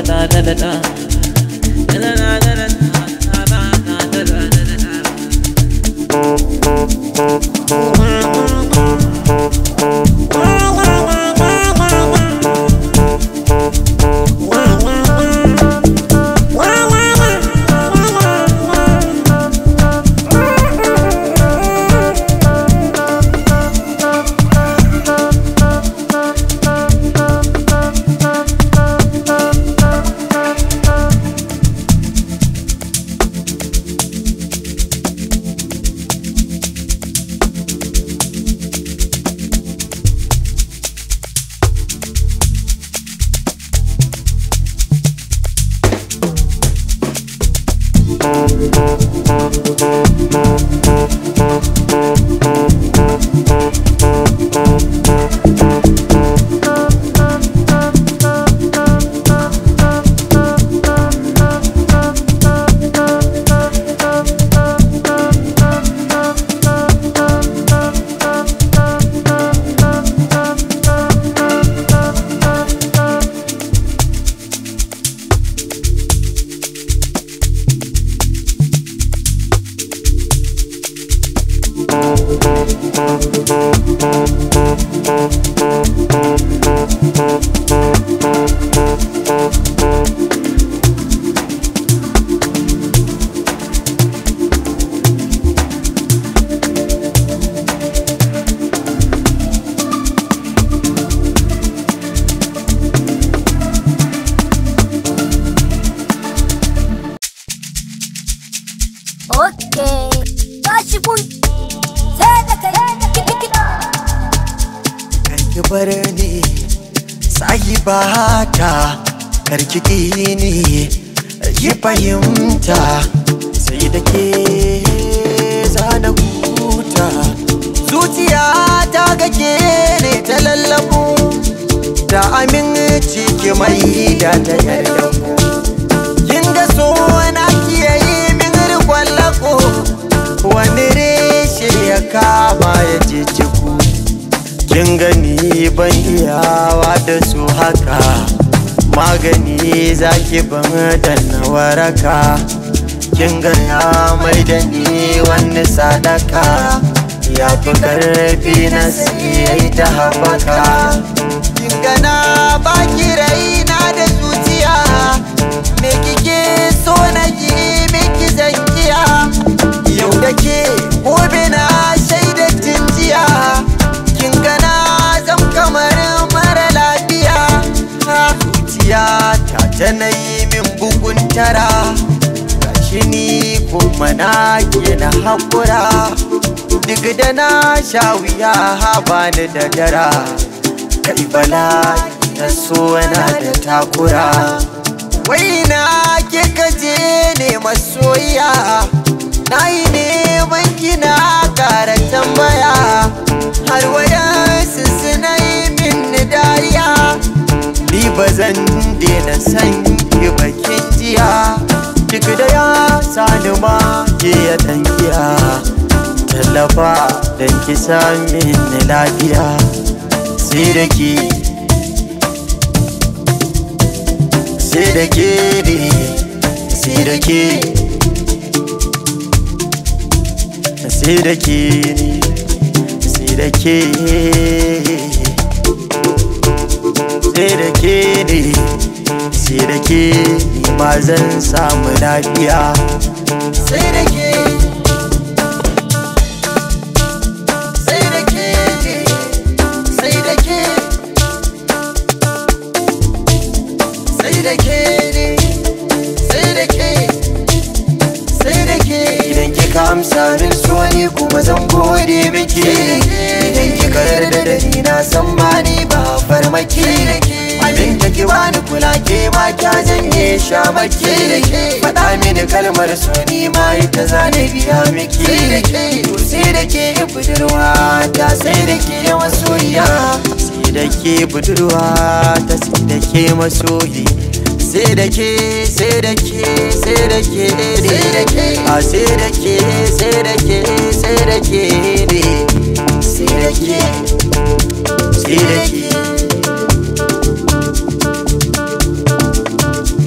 waraka kin ga ya mai da ni wani sadaka ya fi karfi na sai ta haɓaka kin ga na baki raina da zuciya me kike so na yi miki zankiya yau da ke gobe na shaida jinjiya kin ga na zam kamar mara lafiya zuciya ta janayi bugun tara gashi ni kuma na gina haƙura duk da na sha wuya bani da dara kai bala'i na so na da takura wai na ke kaje ne masoyiya na yi neman kina ƙara tambaya har wadansu suna yi min dariya ni ba zan daina san bakin jiya duk da ya sani ma ke ya tankiya tallafa don ki sami ni lafiya sai da ke sai da ke ne sai da ke sai da ke ne sai da ke sai da ke ne sai da ke ni ma zan samu lafiya sai da ke sai da ke sai da ke sai da ke sai da ke sai da ke idan kika amsa min so ni kuma zan gode miki idan kika yarda da ni na san ba ni ba farmaki abin da ki bani kula ke ma kya janye shamaki faɗa mini kalmar so ni ma ita zane biya miki to sai da ke budurwa ta sai da ke masoyiya sai da ke budurwa ta sai da ke masoyi sai da ke sai da ke sai da ke sai da ke a sai da ke sai da ke sai da ke sai da ke sai da ke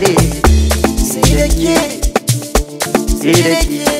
sai da ke